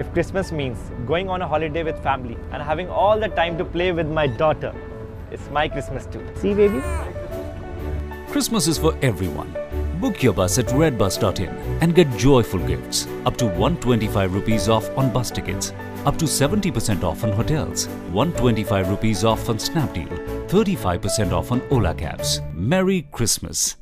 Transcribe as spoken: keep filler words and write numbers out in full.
If Christmas means going on a holiday with family and having all the time to play with my daughter, it's my Christmas too. See, baby? Christmas is for everyone. Book your bus at redbus dot in and get joyful gifts. Up to one hundred twenty-five rupees off on bus tickets. Up to seventy percent off on hotels. one hundred twenty-five rupees off on Snapdeal. thirty-five percent off on Ola cabs. Merry Christmas.